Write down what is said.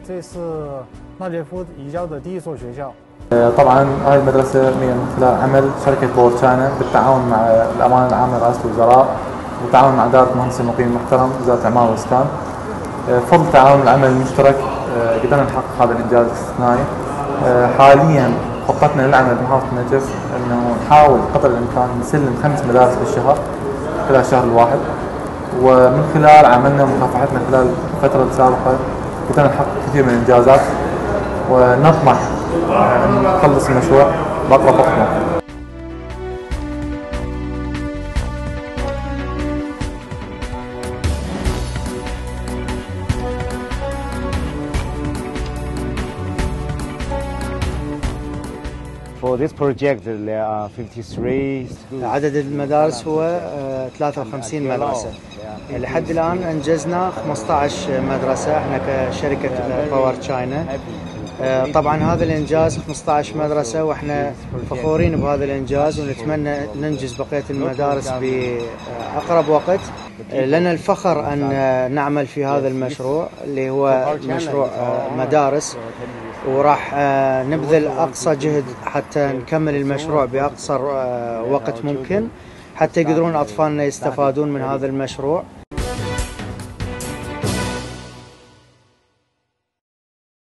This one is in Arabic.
这是纳杰夫移交的第一所学校。 طبعا هاي المدرسة من خلال عمل شركة بور تشاينا بالتعاون مع الأمانة العامة لرئاسة الوزراء بالتعاون مع إدارة مهندس المقيم المحترم وزارة العمارة والإسكان. بفضل تعاون العمل المشترك قدرنا نحقق هذا الإنجاز الاستثنائي. حاليا خطتنا للعمل بمحافظة النجف أنه نحاول قدر الإمكان نسلم 5 مدارس بالشهر خلال الشهر الواحد، ومن خلال عملنا ومكافحتنا خلال الفترة السابقة قدرنا نحقق كثير من الإنجازات، ونطمح أن نخلص المشروع بأقرب وقت ممكن. For this project there are 53 schools. عدد المدارس هو 53 مدرسة. لحد الآن أنجزنا 15 مدرسة احنا كشركة باور تشاينا. طبعا هذا الإنجاز 15 مدرسة واحنا فخورين بهذا الإنجاز، ونتمنى ننجز بقية المدارس بأقرب وقت. لنا الفخر أن نعمل في هذا المشروع اللي هو مشروع مدارس، وراح نبذل أقصى جهد حتى نكمل المشروع بأقصر وقت ممكن حتى يقدرون أطفالنا يستفادون من هذا المشروع.